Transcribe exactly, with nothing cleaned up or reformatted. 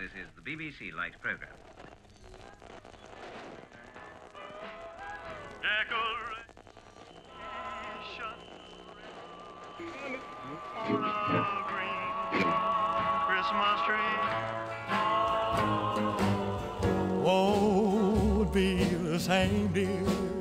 This is the B B C Light Programme. On a green Christmas tree won't be the same, dear,